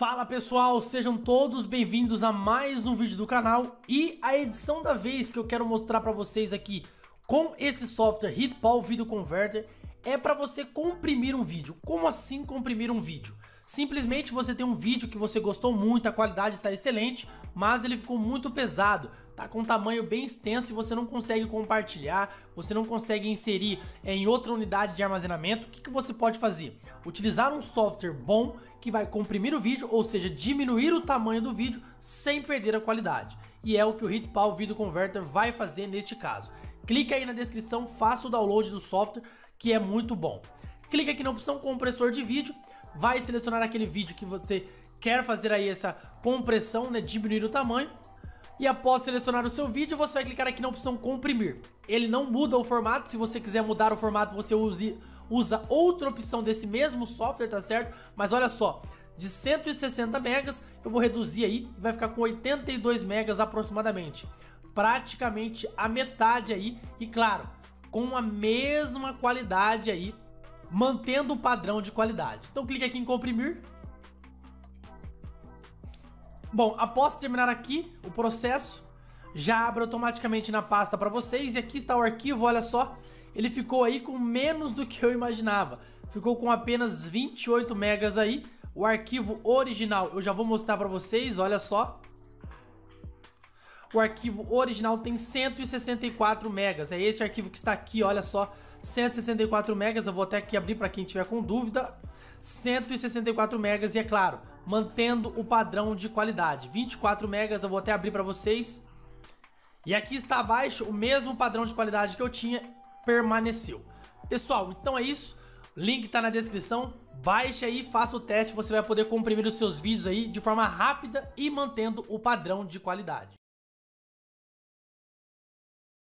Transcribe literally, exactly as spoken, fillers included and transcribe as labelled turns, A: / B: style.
A: Fala pessoal, sejam todos bem-vindos a mais um vídeo do canal e a edição da vez que eu quero mostrar para vocês aqui com esse software Hitpal Video Converter é para você comprimir um vídeo. Como assim comprimir um vídeo? Simplesmente você tem um vídeo que você gostou muito, a qualidade está excelente, mas ele ficou muito pesado, tá com um tamanho bem extenso e você não consegue compartilhar, você não consegue inserir em outra unidade de armazenamento. O que, que você pode fazer? Utilizar um software bom que vai comprimir o vídeo, ou seja, diminuir o tamanho do vídeo sem perder a qualidade. E é o que o Hitpal Video Converter vai fazer neste caso. Clique aí na descrição, faça o download do software, que é muito bom. Clique aqui na opção compressor de vídeo, vai selecionar aquele vídeo que você quer fazer aí essa compressão, né, diminuir o tamanho. E após selecionar o seu vídeo, você vai clicar aqui na opção comprimir. Ele não muda o formato, se você quiser mudar o formato, você use, usa outra opção desse mesmo software, tá certo? Mas olha só, de cento e sessenta megas eu vou reduzir aí e vai ficar com oitenta e dois megas aproximadamente. Praticamente a metade aí e claro, com a mesma qualidade aí, mantendo o padrão de qualidade. Então clique aqui em comprimir. Bom, após terminar aqui o processo, já abre automaticamente na pasta para vocês. E aqui está o arquivo, olha só. Ele ficou aí com menos do que eu imaginava. Ficou com apenas vinte e oito megas aí. O arquivo original eu já vou mostrar para vocês, olha só. O arquivo original tem cento e sessenta e quatro megas. É este arquivo que está aqui, olha só. cento e sessenta e quatro megas. Eu vou até aqui abrir para quem tiver com dúvida. cento e sessenta e quatro megas e é claro, mantendo o padrão de qualidade. vinte e quatro megas, eu vou até abrir para vocês. E aqui está abaixo, o mesmo padrão de qualidade que eu tinha permaneceu. Pessoal, então é isso. Link está na descrição. Baixe aí, faça o teste. Você vai poder comprimir os seus vídeos aí de forma rápida e mantendo o padrão de qualidade.